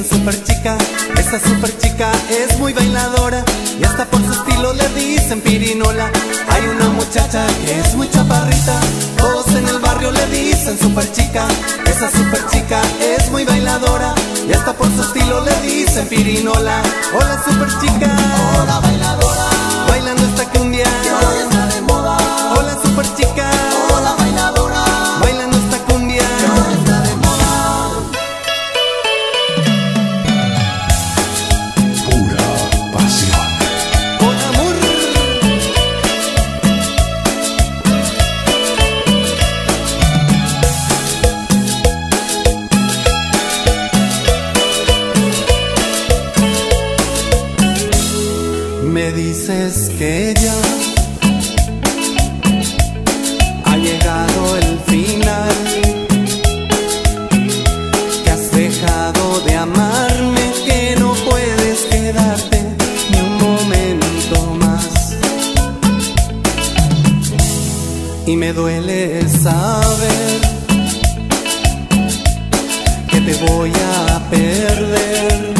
dicen super chica. Esa super chica es muy bailadora y hasta por su estilo le dicen pirinola. Hay una muchacha que es muy chaparrita, todos en el barrio le dicen super chica. Esa super chica es muy bailadora y hasta por su estilo le dicen pirinola. Hola super chica, hola bailadora, bailando esta cumbia que hoy está de moda. Hola super chica, hola bailadora, bailando esta cumbia que hoy está de moda. Pura pasión. con amor. Me dices que ya ha llegado el final, que has dejado de amarme, que no puedes quedarte ni un momento más. Y me duele saber que te voy a perder,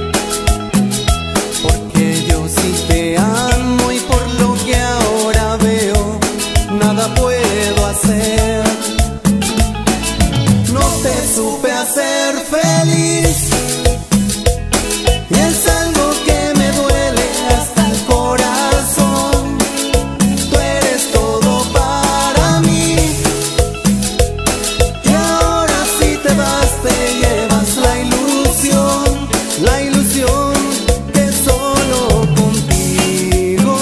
porque yo sí te amo y por lo que ahora veo nada puedo hacer. No te supe hacer feliz y es algo que me duele hasta el corazón. Tú eres todo para mí y ahora si te vas te llevas la ilusión que solo contigo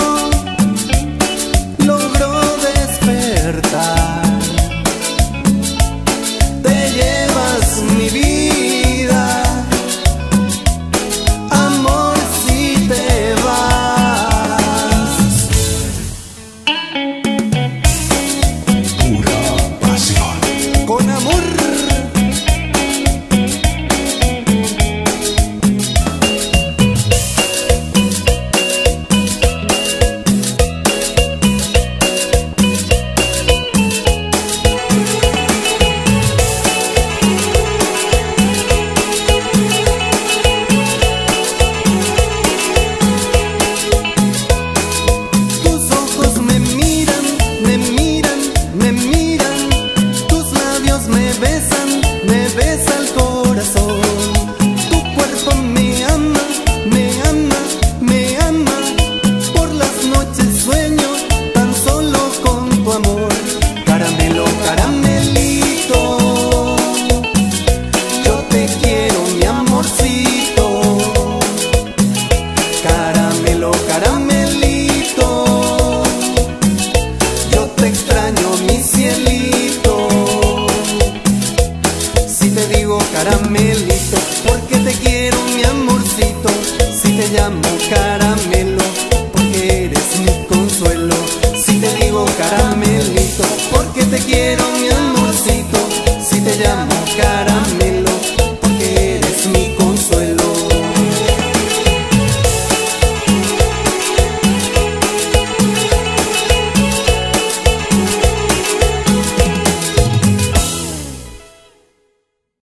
logro despertar. Te llevas mi vida, amor, si te vas. Pura pasión. Con amor. Tus ojos me miran, me miran, me miran. Tus labios me besa el corazón. Tu cuerpo me ama, me ama, me ama. Por las noches sueño tan solo con tu amor. Caramelo, caramelito, yo te quiero mi amorcito. Caramelo, caramelito, yo te extraño mi cielito. Si te digo caramelito, porque te quiero mi amorcito. Si te llamo caramelo, porque eres mi consuelo.